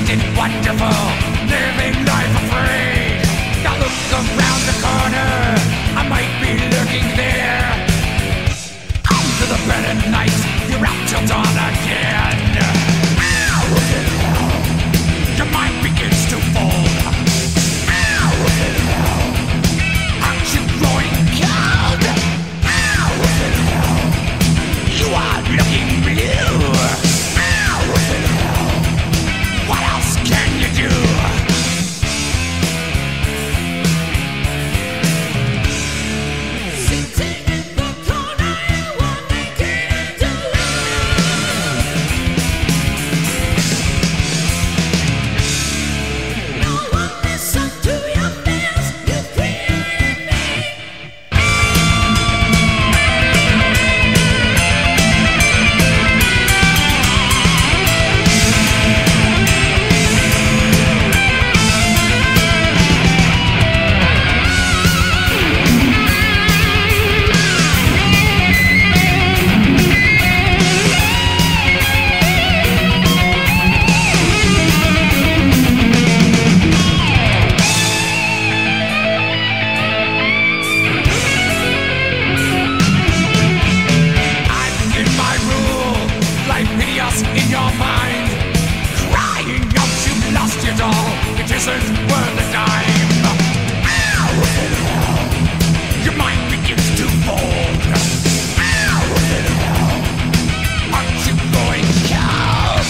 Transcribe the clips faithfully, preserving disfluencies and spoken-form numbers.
it wonderful, living life afraid. Now look around the corner, I might be lurking there. Under the bed at night, you're out till dawn again. Your mind begins to fold. Aren't you growing cold? You are looking blue. What else can you do? Sitting in the corner, you are naked alone. No one listens to your fears, you created me. In your mind, crying out you've lost your doll, it isn't worth a dime. Your mind begins to fold. Aren't you going cold?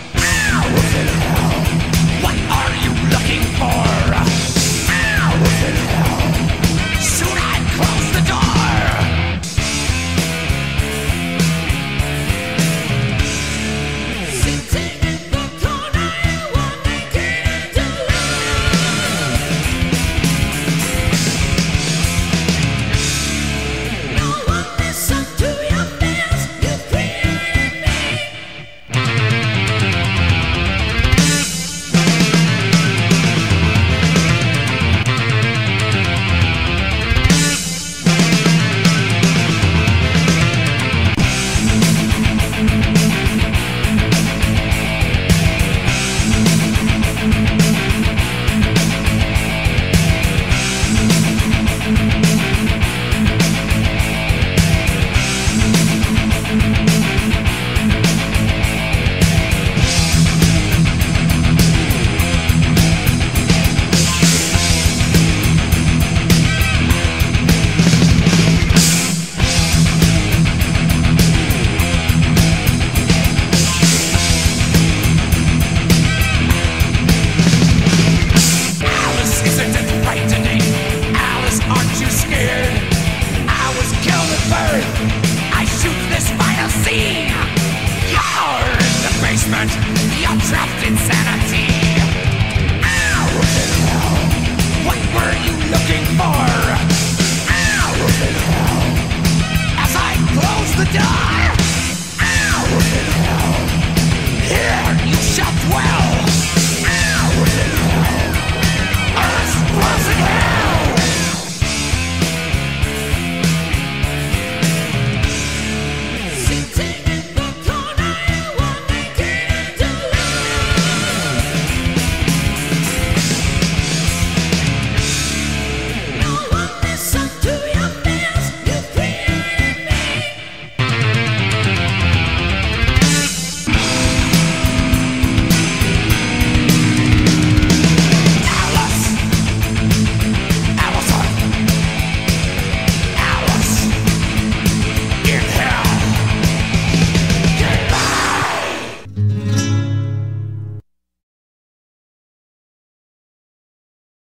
What are you looking for? Soon I close the door. You're trapped in sanity. What were you looking for? As I close the door, here you shall dwell.